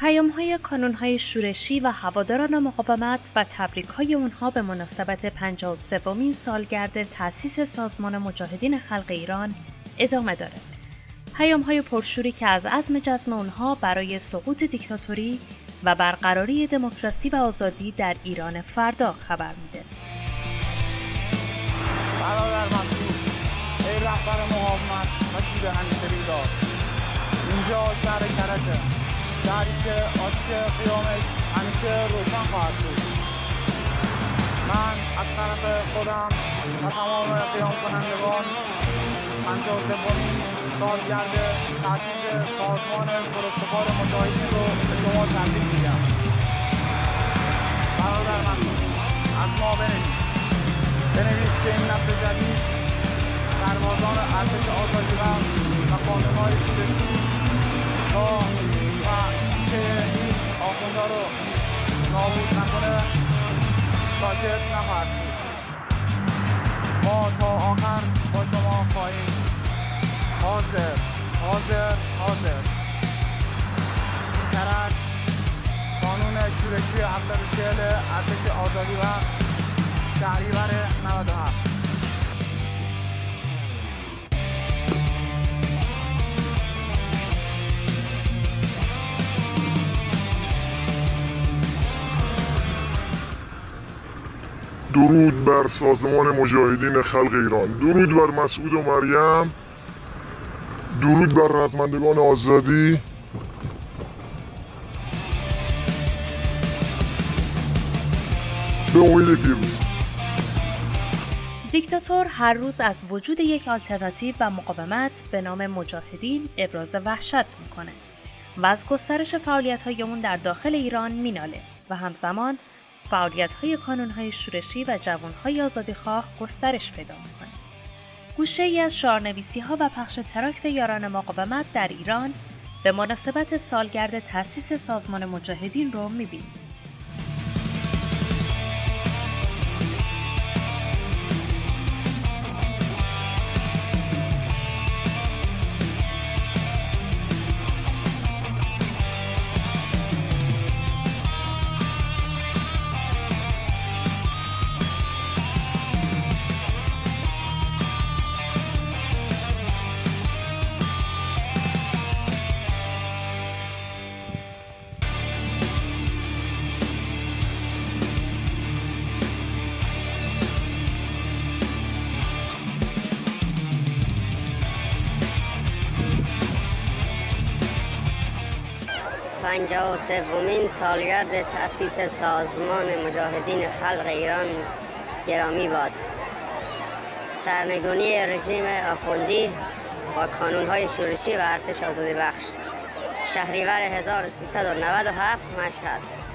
پیام‌های کانون‌های شورشی و هواداران مقاومت و تبریک‌های اونها به مناسبت 53مین سالگرد تأسیس سازمان مجاهدین خلق ایران ادامه داره. پیام‌های پرشوری که از عزم جزم اونها برای سقوط دیکتاتوری و برقراری دموکراسی و آزادی در ایران فردا خبر میده. برادر منصور، ای رهبر مقاومت و شیر همیشه بیدار، اینجا شهر کرجه، شهری که آتش قیامش همیشه روشن خواهد بود. من از طرف خودم و تمام قیام کنندگان 53مین سالگرد تأسیس سازمان پرستوار مجاهدین رو به شما تبریک میگم. برادر منصور، از ما بنویس که این نسل جدید سربازان ارتش آزادی و قانون‌های شورشی تا و اینکه این آخوندا رو نابود نکنه ساکت نخواهد بود. ما تا آخر با شما خواهیم حاضر. کرد قانون شورشی 740 ارتش آزادی و شهریور 97. درود بر سازمان مجاهدین خلق ایران، درود بر مسعود و مریم، درود بر رزمندگان آزادی. به امید پیروزی. دیکتاتور هر روز از وجود یک آلترناتیو و مقاومت به نام مجاهدین ابراز وحشت میکنه و از گسترش فعالیت‌های اون در داخل ایران میناله و همزمان فعالیت‌های کانون‌های شورشی و جوان‌های آزادیخواه گسترش پیدا میکنه. گوشه‌ای از شعارنویسی‌ها و پخش تراکت یاران مقاومت در ایران به مناسبت سالگرد تأسیس سازمان مجاهدین رو می‌بینیم. پنجاه و سومین سالگرد تأسیس سازمان مجاهدین خلق ایران گرامی باد. سرنگونی رژیم آخوندی با کانون‌های شورشی و ارتش آزادی بخش، شهریور 1397 مشهد.